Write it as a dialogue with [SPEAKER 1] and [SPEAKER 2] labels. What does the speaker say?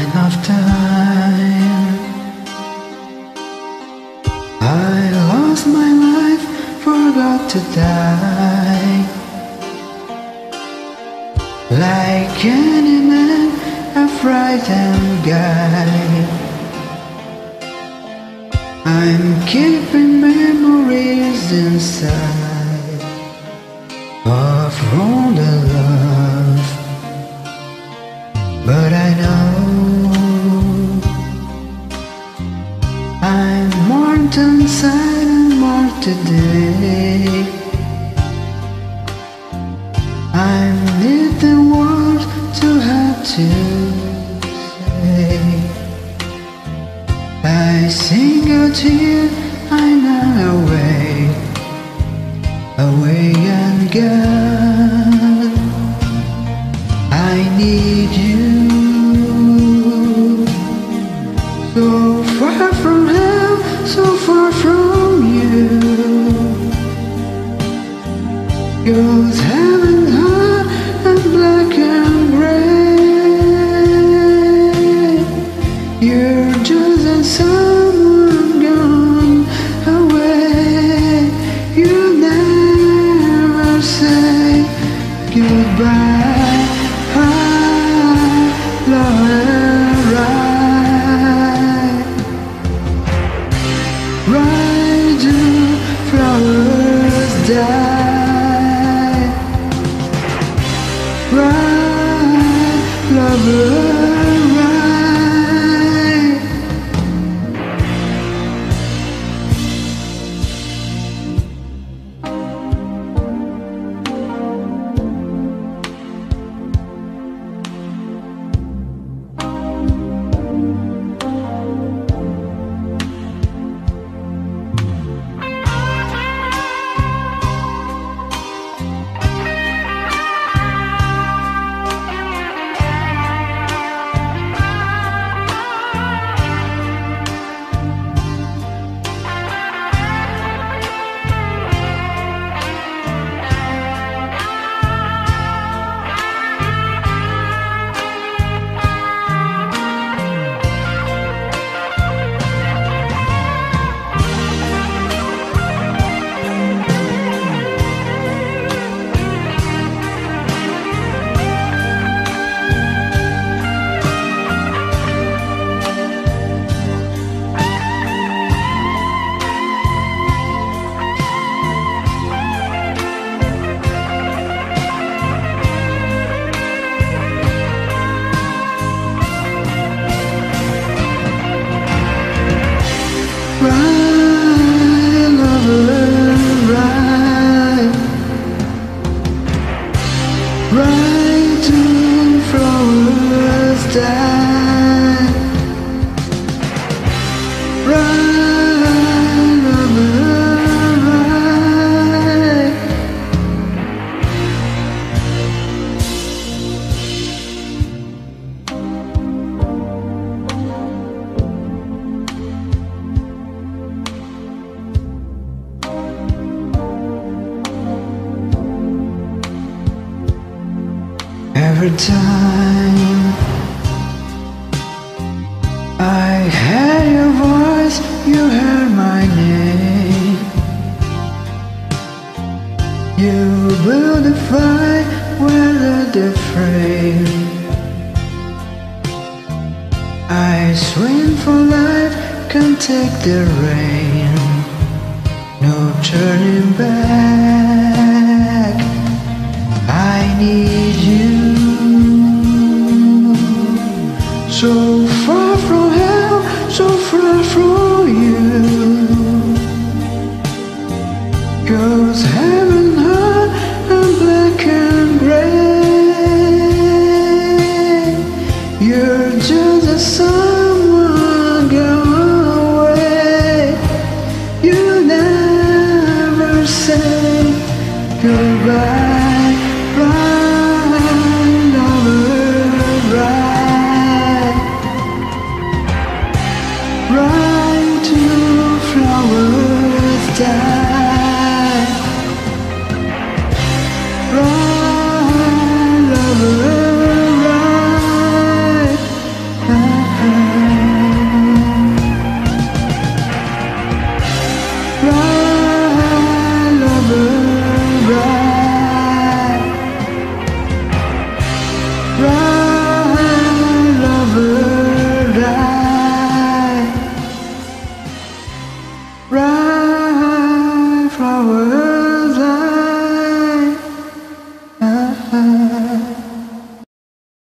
[SPEAKER 1] kind of time I lost my life, forgot to die. Like any man, a frightened guy, I'm keeping memories inside of all the love. But I know I'm more inside and more today. I need the words to have to say. I sing out here, I know away and gone. I need you, so far from hell, so far from you. 'Cause heaven hot and black and gray, you're just a someone gone away. You never say goodbye. Right do flowers die? Right, lover, right. Right, lover, right. Right to flowers die. Right, lover, right. Every time I hear your voice, you hear my name. You build a fire, weather the frame. I swim for life, can't take the rain. No turning back, I need you. So far from hell, so far from